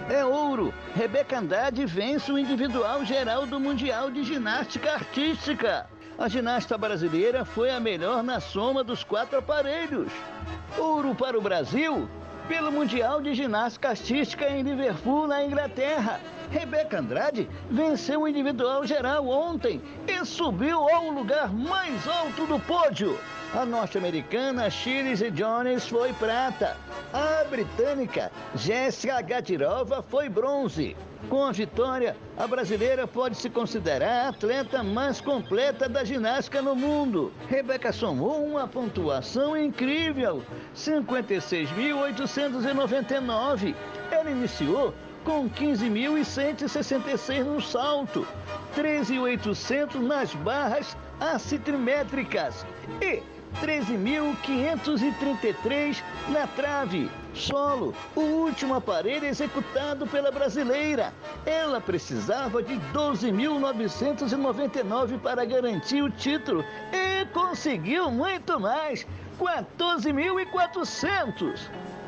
É ouro. Rebeca Andrade vence o individual geral do Mundial de Ginástica Artística. A ginasta brasileira foi a melhor na soma dos 4 aparelhos. Ouro para o Brasil pelo Mundial de Ginástica Artística em Liverpool, na Inglaterra. Rebeca Andrade venceu o individual geral ontem e subiu ao lugar mais alto do pódio. A norte-americana Shirley Jones foi prata. A britânica Jéssica Gadirova foi bronze. Com a vitória, a brasileira pode se considerar a atleta mais completa da ginástica no mundo. Rebeca somou uma pontuação incrível, 56.899. Ela iniciou com 15.166 no salto, 13.800 nas barras assimétricas e 13.533 na trave. Solo, o último aparelho executado pela brasileira. Ela precisava de 12.999 para garantir o título e conseguiu muito mais, 14.400.